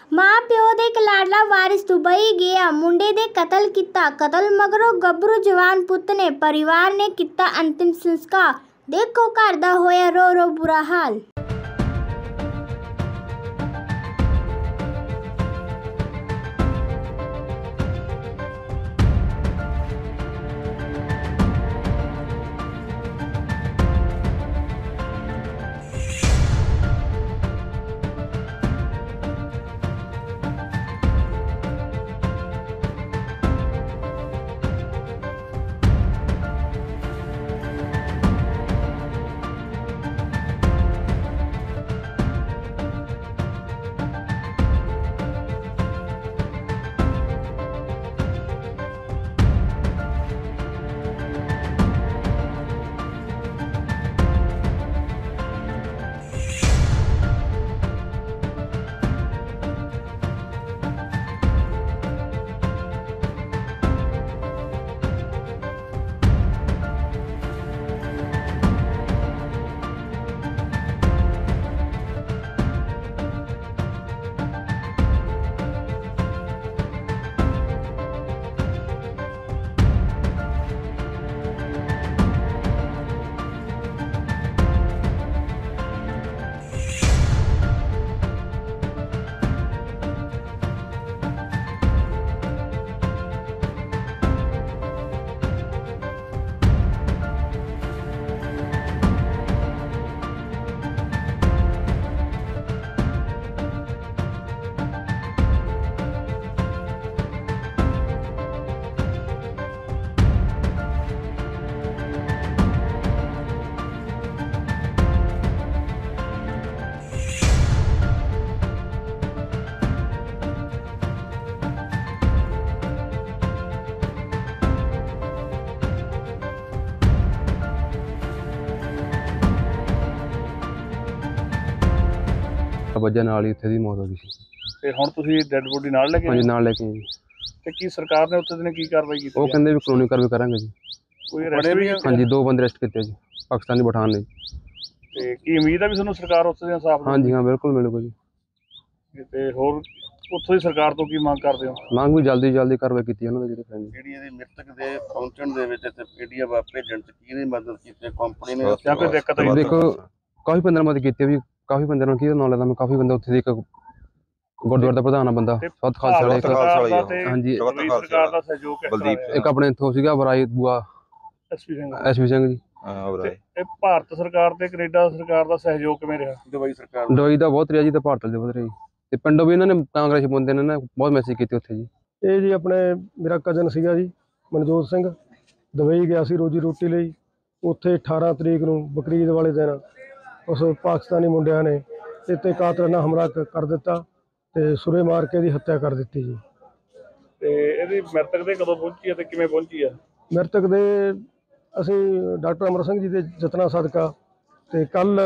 ਮਾਂ ਪਿਓ ਦੇ ਇੱਕ ਲਾਡਲਾ ਵਾਰਿਸ ਦੁਬਈ ਗਿਆ, ਮੁੰਡੇ ਦੇ ਕਤਲ ਕੀਤਾ। ਕਤਲ ਮਗਰੋਂ ਗੱਭਰੂ ਜਵਾਨ ਪੁੱਤ ਨੇ ਪਰਿਵਾਰ ਨੇ ਕੀਤਾ ਅੰਤਿਮ ਸੰਸਕਾਰ। ਦੇਖੋ ਘਰ ਦਾ ਹੋਇਆ ਰੋ ਰੋ ਬੁਰਾ ਹਾਲ। वजह नाल ही उत्थे दी मौत हो गई सी। ते हुण तुसीं डैड बॉडी नाल लेके हाँ जी नाल लेके जी। ते की सरकार ने उत्थे दिने की कार्रवाई कीती? वो कहंदे भी कानूनी कार्रवाई करांगे जी। कोई अरेस्ट भी? हाँ जी 2 बंदे अरेस्ट कीते जी, पाकिस्तानी पठान ने। ते की उम्मीद है भी तुहानूं सरकार उत्थे दे इंसाफ? हाँ जी हाँ बिल्कुल मिलेगा जी। ते होर उत्थों दी सरकार तो की मांग करदे हो? मांग भी जल्दी जल्दी कार्रवाई कीती उन्हां दे जेहड़े फ्रेंड ਜਿਹੜੀ ਇਹਦੀ ਮ੍ਰਿਤਕ ਦੇ ਪਹੁੰਚਣ ਦੇ ਵਿੱਚ ਤੇ ਪੀਡੀਆ ਭੇਜਣ ਚ ਕਿਹਨੇ ਮਦਦ ਕੀਤੀ? ਕੰਪਨੀ ਨੇ ਜਾਂ ਕੋਈ ਦਿੱਕਤ आई? देखो काफ़ी बंदे ने मदद की भी, काफ़ी बंदे की नाम लेता मैं, काफ़ी बंदा उत्थे एक गुरुद्वारे दा प्रधान बंदा सत खालसा वाले हाँ जी सरकार दा सहयोग बलदीप एक अपने इत्थों सीगा बराई बुआ एसपी सिंह जी। ਇਹ ਭਾਰਤ ਸਰਕਾਰ ਤੇ ਕੈਨੇਡਾ ਸਰਕਾਰ ਦਾ ਸਹਿਯੋਗ ਕਿਵੇਂ ਰਿਹਾ? ਦੁਬਈ ਸਰਕਾਰ ਦਵਾਈ ਦਾ ਬਹੁਤ ਰਿਹਾ ਜੀ, ਤੇ ਭਾਰਤ ਦੇ ਬਹੁਤ ਰਹੀ ਤੇ ਪਿੰਡੋਂ ਵੀ ਇਹਨਾਂ ਨੇ ਕਾਂਗਰਸੀ ਬੰਦੇ ਨੇ ਨਾ ਬਹੁਤ ਮੈਸੇਜ ਕੀਤੇ ਉੱਥੇ ਜੀ। ਇਹ ਜੀ ਆਪਣੇ ਮੇਰਾ ਕਜ਼ਨ ਸੀਗਾ ਜੀ ਮਨਜੋਤ ਸਿੰਘ, ਦੁਬਈ ਗਿਆ ਸੀ ਰੋਜੀ ਰੋਟੀ ਲਈ। ਉੱਥੇ 18 ਤਰੀਕ ਨੂੰ ਬਕਰੀਦ ਵਾਲੇ ਦਿਨ ਉਸ ਪਾਕਿਸਤਾਨੀ ਮੁੰਡਿਆਂ ਨੇ ਇੱਥੇ ਕਾਤਲਾਨਾ ਹਮਲਾ ਕਰ ਦਿੱਤਾ ਤੇ ਸੁਰੇ ਮਾਰ ਕੇ ਦੀ ਹੱਤਿਆ ਕਰ ਦਿੱਤੀ ਜੀ। ਤੇ ਇਹਦੀ ਮ੍ਰਿਤਕ ਦੇ ਕਦੋਂ ਪਹੁੰਚੀ ਹੈ ਤੇ ਕਿਵੇਂ ਪਹੁੰਚੀ ਹੈ? ਮ੍ਰਿਤਕ ਦੇ ਅਸੀਂ ਡਾਕਟਰ ਅਮਰ ਸਿੰਘ ਜੀ ਦੇ ਯਤਨਾਂ ਸਦਕਾ ਤੇ ਕੱਲ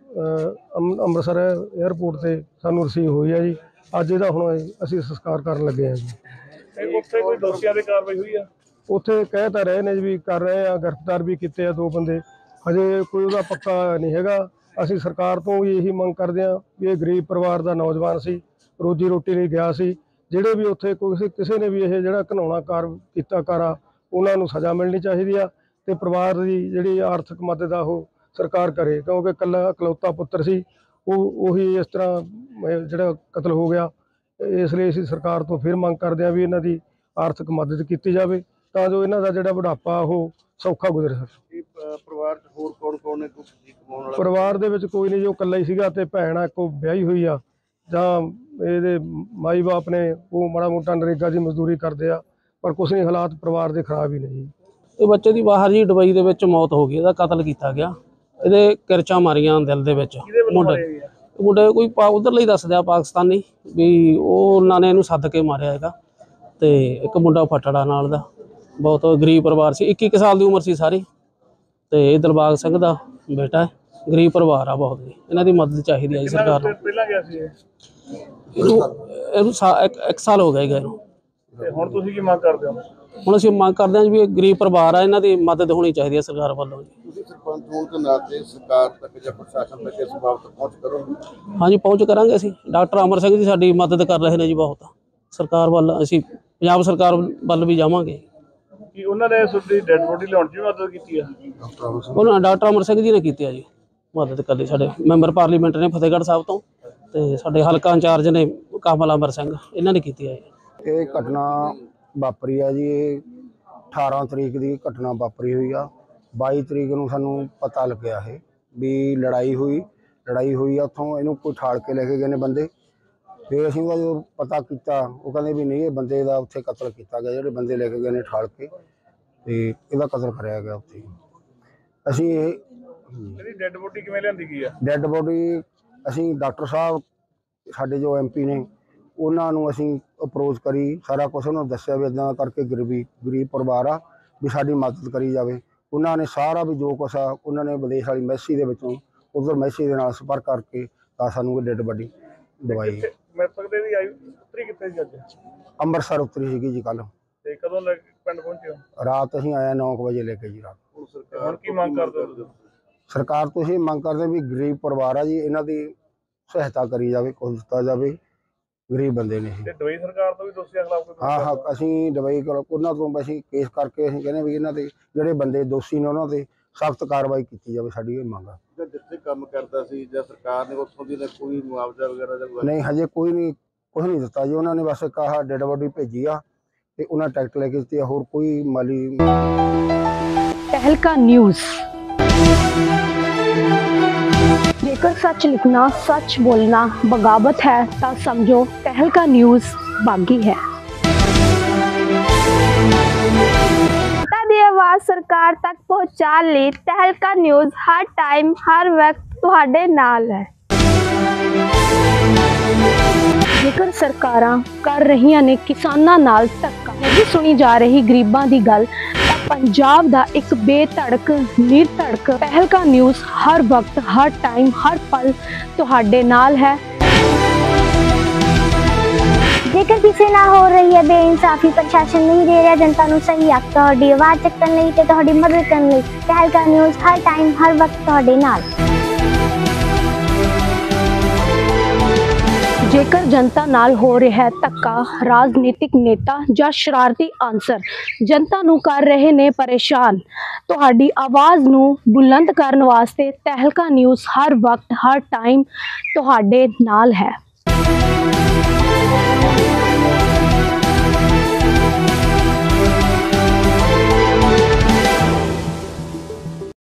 ਅੰਮ੍ਰਿਤਸਰ ਏਅਰਪੋਰਟ ਤੇ ਸਾਨੂੰ ਰਿਸੀਵ ਹੋਈ ਹੈ ਜੀ। ਅੱਜ ਇਹਦਾ ਹੁਣ ਅਸੀਂ ਸੰਸਕਾਰ ਕਰਨ ਲੱਗੇ ਹਾਂ ਜੀ। ਤੇ ਉੱਥੇ ਕੋਈ ਦੋਸ਼ੀਆਂ ਦੀ ਕਾਰਵਾਈ ਹੋਈ ਆ? ਉੱਥੇ ਕਹਿ ਤਾਂ ਰਹੇ ਨੇ ਜੀ ਵੀ ਕਰ ਰਹੇ ਆ, ਗ੍ਰਿਫਤਾਰ ਵੀ ਕੀਤੇ ਆ 2 ਬੰਦੇ, ਹਜੇ ਕੋਈ ਉਹਦਾ ਪੱਕਾ ਨਹੀਂ ਹੈਗਾ। ਅਸੀਂ ਸਰਕਾਰ ਤੋਂ ਵੀ ਇਹੀ ਮੰਗ ਕਰਦੇ ਹਾਂ ਵੀ ਇਹ ਗਰੀਬ ਪਰਿਵਾਰ ਦਾ ਨੌਜਵਾਨ ਸੀ, ਰੋਜੀ ਰੋਟੀ ਲਈ ਗਿਆ ਸੀ। ਜਿਹੜੇ ਵੀ ਉੱਥੇ ਕਿਸੇ ਨੇ ਵੀ ਇਹ ਜਿਹੜਾ ਘਿਨਾਉਣਾ ਕੀਤਾ ਕਾਰਾ, ਉਹਨਾਂ ਨੂੰ ਸਜ਼ਾ ਮਿਲਣੀ ਚਾਹੀਦੀ ਆ ਤੇ ਪਰਿਵਾਰ ਦੀ ਜਿਹੜੀ ਆਰਥਿਕ ਮਦਦ ਆ ਉਹ ਸਰਕਾਰ ਕਰੇ, ਕਿਉਂਕਿ ਇਕੱਲਾ ਇਕਲੌਤਾ ਪੁੱਤਰ ਸੀ, ਉਹੀ ਇਸ ਤਰ੍ਹਾਂ ਜਿਹੜਾ ਕਤਲ ਹੋ ਗਿਆ। ਇਸ ਲਈ ਅਸੀਂ ਸਰਕਾਰ ਤੋਂ ਫਿਰ ਮੰਗ ਕਰਦੇ ਹਾਂ ਵੀ ਇਹਨਾਂ ਦੀ ਆਰਥਿਕ ਮਦਦ ਕੀਤੀ ਜਾਵੇ ਤਾਂ ਜੋ ਇਹਨਾਂ ਦਾ ਜਿਹੜਾ ਬੁਢਾਪਾ ਉਹ ਸੌਖਾ ਗੁਜ਼ਰ ਸਕੇ। ਪਰਿਵਾਰ ਚ ਹੋਰ ਕੌਣ ਨੇ? ਪਰਿਵਾਰ ਦੇ ਵਿੱਚ ਕੋਈ ਨਹੀਂ, ਜੋ ਇਕੱਲਾ ਹੀ ਸੀਗਾ ਤੇ ਭੈਣ ਆ ਇੱਕੋ ਵਿਆਹੀ ਹੋਈ ਆ, ਜਾਂ ਇਹਦੇ ਮਾਈ ਬਾਪ ਨੇ ਉਹ ਮਾੜਾ ਮੋਟਾ ਨਰੇਗਾ ਦੀ ਮਜ਼ਦੂਰੀ ਕਰਦੇ ਆ, ਪਰ ਕੁਛ ਨਹੀਂ, ਹਾਲਾਤ ਪਰਿਵਾਰ ਦੇ ਖਰਾਬ ਹੀ ਨੇ ਜੀ। ਇਹ ਬੱਚੇ ਦੀ ਬਾਹਰ ਜੀ ਦੁਬਈ ਦੇ ਵਿੱਚ ਮੌਤ ਹੋ ਗਈ, ਇਹਦਾ ਕਤਲ ਕੀਤਾ ਗਿਆ। ਇਹਦੇ ਕਿਰਚਾਂ ਮਾਰੀਆਂ ਦਿਲ ਦੇ ਵਿੱਚ। ਮੁੰਡੇ ਕੋਈ ਉਧਰਲੇ ਹੀ ਦੱਸਦੇ ਪਾਕਿਸਤਾਨੀ ਵੀ ਉਹਨਾਂ ਨੇ ਇਹਨੂੰ ਸੱਦ ਕੇ ਮਾਰਿਆ ਹੈਗਾ। ਤੇ ਇੱਕ ਮੁੰਡਾ ਫਟੜਾ ਨਾਲ ਦਾ, ਬਹੁਤ ਗਰੀਬ ਪਰਿਵਾਰ ਸੀ, 21 ਸਾਲ ਦੀ ਉਮਰ ਸੀ ਸਾਰੀ। ਤੇ ਇਹ ਦਿਲਬਾਗ ਸਿੰਘ ਦਾ ਬੇਟਾ ਹੈ, ਗਰੀਬ ਪਰਿਵਾਰ ਆ ਬਹੁਤ ਜੀ। ਇਹਨਾਂ ਦੀ ਮਦਦ ਚਾਹੀਦੀ ਹੈ ਜੀ ਸਰਕਾਰ ਨੂੰ। ਪਹਿਲਾਂ ਗਿਆ ਸੀ ਇਹਨੂੰ 1 ਸਾਲ ਹੋ ਗਿਆ ਇਹਨੂੰ। ਤੇ ਹੁਣ ਤੁਸੀਂ ਕੀ ਮੰਗ ਕਰਦੇ ਹੋ? ਹੁਣ ਅਸੀਂ ਮੰਗ ਕਰਦੇ ਹਾਂ ਜੀ ਵੀ ਇਹ ਗਰੀਬ ਪਰਿਵਾਰ ਆ, ਇਹਨਾਂ ਦੀ ਮਦਦ ਹੋਣੀ ਚਾਹੀਦੀ ਹੈ ਸਰਕਾਰ ਵੱਲੋਂ ਜੀ। ਤੁਸੀਂ ਸਰਪੰਚ ਹੋਣ ਦੇ ਨਾਤੇ ਸਰਕਾਰ ਤੱਕ ਜਾਂ ਪ੍ਰਸ਼ਾਸਨ ਤੱਕ ਇਸ ਬਾਬਤ ਪਹੁੰਚ ਕਰੋਗੇ? ਹਾਂਜੀ ਪਹੁੰਚ ਕਰਾਂਗੇ ਅਸੀਂ। ਡਾਕਟਰ ਅਮਰ ਸਿੰਘ ਜੀ ਸਾਡੀ ਮਦਦ ਕਰ ਰਹੇ ਨੇ ਜੀ ਬਹੁਤ। ਸਰਕਾਰ ਵੱਲ ਅਸੀਂ ਪੰਜਾਬ ਸਰਕਾਰ ਵੱਲ ਵੀ ਜਾਵਾਂਗੇ। ਕਿ ਉਹਨਾਂ ਨੇ ਤੁਹਾਡੀ ਡੈਡ ਬੋਡੀ ਲਿਆਉਣ 'ਚ ਵੀ ਮਦਦ ਕੀਤੀ ਆ? ਉਹਨਾਂ ਡਾਕਟਰ ਅਮਰ ਸਿੰਘ ਜੀ ਨੇ ਕੀਤੀ ਆ ਜੀ ਮਦਦ ਕਰਦੀ। ਸਾਡੇ ਮੈਂਬਰ ਪਾਰਲੀਮੈਂਟ ਨੇ ਫਤਿਹਗੜ੍ਹ ਸਾਹਿਬ ਤੋਂ, ਤੇ ਸਾਡੇ ਹਲਕਾ ਇੰਚਾਰਜ ਨੇ ਕਮਲ ਅਮਰ ਸਿੰਘ, ਇਹਨਾਂ ਨੇ ਕੀਤੀ ਆ ਜੀ। ਇਹ ਘਟਨਾ ਵਾਪਰੀ ਆ ਜੀ, ਇਹ 18 ਤਰੀਕ ਦੀ ਘਟਨਾ ਵਾਪਰੀ ਹੋਈ ਆ। 22 ਤਰੀਕ ਨੂੰ ਸਾਨੂੰ ਪਤਾ ਲੱਗਿਆ ਹੈ ਵੀ ਲੜਾਈ ਹੋਈ ਆ ਉੱਥੋਂ। ਇਹਨੂੰ ਕੋਈ ਠਾਲ ਕੇ ਲੈ ਕੇ ਗਏ ਨੇ ਬੰਦੇ। ਫਿਰ ਅਸੀਂ ਜਦੋਂ ਪਤਾ ਕੀਤਾ ਉਹ ਕਹਿੰਦੇ ਵੀ ਨਹੀਂ, ਇਹ ਬੰਦੇ ਦਾ ਉੱਥੇ ਕਤਲ ਕੀਤਾ ਗਿਆ, ਜਿਹੜੇ ਬੰਦੇ ਲੈ ਕੇ ਗਏ ਨੇ ਠਾਲ ਕੇ, ਤੇ ਇਹਦਾ ਕਤਲ ਕਰਿਆ ਗਿਆ ਉੱਥੇ। ਅਸੀਂ ਇਹਦੀ ਡੈਡ ਬੋਡੀ ਕਿਵੇਂ ਲਿਆਂਦੀ ਗਈ ਆ? ਡੈੱਡ ਬੋਡੀ ਅਸੀਂ ਡਾਕਟਰ ਸਾਹਿਬ ਸਾਡੇ ਜੋ MP ਨੇ ਉਹਨਾਂ ਨੂੰ ਅਸੀਂ ਅਪਰੋਚ ਕਰੀ, ਸਾਰਾ ਕੁਛ ਉਹਨਾਂ ਨੂੰ ਦੱਸਿਆ ਵੀ ਇੱਦਾਂ ਕਰਕੇ ਗਰੀਬ ਪਰਿਵਾਰ ਆ, ਵੀ ਸਾਡੀ ਮਦਦ ਕਰੀ ਜਾਵੇ। ਉਹਨਾਂ ਨੇ ਸਾਰਾ ਵੀ ਜੋ ਕੁਛ ਆ ਉਹਨਾਂ ਨੇ ਵਿਦੇਸ਼ ਵਾਲੀ ਮੈਸੀ ਦੇ ਵਿੱਚੋਂ ਉਧਰ ਮੈਸੀ ਦੇ ਨਾਲ ਸੰਪਰਕ ਕਰਕੇ ਤਾਂ ਸਾਨੂੰ ਡੈੱਡ ਬੋਡੀ ਦਵਾਈ। ਮ੍ਰਿਤਕ ਦੇ ਵੀ ਆਈ ਉਤਰੀ ਕਿੱਥੇ ਸੀ ਅੱਜ? ਅੰਮ੍ਰਿਤਸਰ ਉਤਰੀ ਸੀਗੀ ਜੀ ਕੱਲ੍ਹ। ਤੇ ਕਦੋਂ ਲੈ ਕੇ ਪਿੰਡ ਪਹੁੰਚੇ ਹੋ? ਰਾਤ ਅਸੀਂ ਆਇਆ 9 ਵਜੇ ਲੈ ਕੇ ਜੀ ਰਾਤ। ਹੁਣ ਕੀ ਮੰਗ ਕਰਦੇ ਹੋ? ਸਰਕਾਰ ਤੋਂ ਇਹ ਮੰਗ ਕਰਦੇ ਵੀ ਗਰੀਬ ਪਰਿਵਾਰ ਆ ਜੀ, ਇਹਨਾਂ ਦੀ ਸਹਾਇਤਾ ਕਰੀ ਜਾਵੇ, ਕੁਝ ਦਿੱਤਾ ਜਾਵੇ। ਗਰੀਬ ਬੰਦੇ ਨੇ ਇਹ। ਤੇ ਦੁਬਈ ਸਰਕਾਰ ਤੋਂ ਵੀ ਦੋਸ਼ੀਆਂ ਖਿਲਾਫ ਕੋਈ? ਹਾਂ ਅਸੀਂ ਦੁਬਈ ਉਹਨਾਂ ਤੋਂ ਅਸੀਂ ਕੇਸ ਕਰਕੇ ਅਸੀਂ ਕਹਿੰਦੇ ਵੀ ਇਹਨਾਂ ਦੇ ਜਿਹੜੇ ਬੰਦੇ ਦੋਸ਼ੀ ਨੇ ਉਹਨਾਂ ਤੇ ਸਖਤ ਕਾਰਵਾਈ ਕੀਤੀ ਜਾਵੇ, ਸਾਡੀ ਇਹ ਮੰਗ ਆ। ਜਿੱਥੇ ਕੰਮ ਕਰਦਾ ਸੀ ਜਾਂ ਸਰਕਾਰ ਨੇ ਉੱਥੋਂ ਦੀ ਕੋਈ ਮੁਆਵਜ਼ਾ ਵਗੈਰਾ ਜਾਂ ਨਹੀਂ ਹਜੇ ਕੁਝ ਨਹੀਂ ਦਿੱਤਾ ਜੀ। ਉਹਨਾਂ ਨੇ ਬਸ ਇੱਕ ਆਹ ਡੈੱਡ ਬੋਡੀ ਭੇਜੀ ਆ ਤੇ ਉਹਨਾਂ ਟਿਕਟ ਲੈ ਕੇ ਦਿੱਤੀ ਆ, ਹੋਰ ਕੋਈ ਮਾਲੀ। तहलका न्यूज़। जेकर सच लिखना सच बोलना बगावत है तो समझो तहलका न्यूज़ बागी है। जनता दी आवाज़ सरकार तक पहुँचा ली तहलका न्यूज़ हर टाइम हर वक्त तुहाडे नाल है। जेकर सरकारां कर रहीआं ने किसानां नाल धक्का, नहीं सुनी जा रही गरीबां दी गल, पंजाब दा एक बेधड़क निरधड़क तहलका न्यूज़ हर वक्त हर टाइम हर पल तुहाडे नाल है। जेकर किसी ना हो रही है बेइंसाफी, प्रशासन नहीं दे रहा जनता नूं सही हक, तुहाडी आवाज़ चुकण लई ते तुहाडी मदद करन लई तहलका न्यूज़ हर टाइम हर वक्त तुहाडे नाल। जेकर जनता नाल हो रहा है धक्का, राजनीतिक नेता या शरारती आंसर जनता नूं कर रहे ने परेशान, तुहाडी आवाज़ नूं बुलंद करन वास्ते तहलका न्यूज़ हर वक्त हर टाइम तुहाडे नाल है।